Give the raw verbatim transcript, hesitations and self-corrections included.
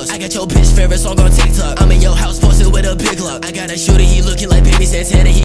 drugs. I got your bitch favorite song on TikTok. I'm in your house posted with a big lock. I got a shooter, he looking like Baby Santana. He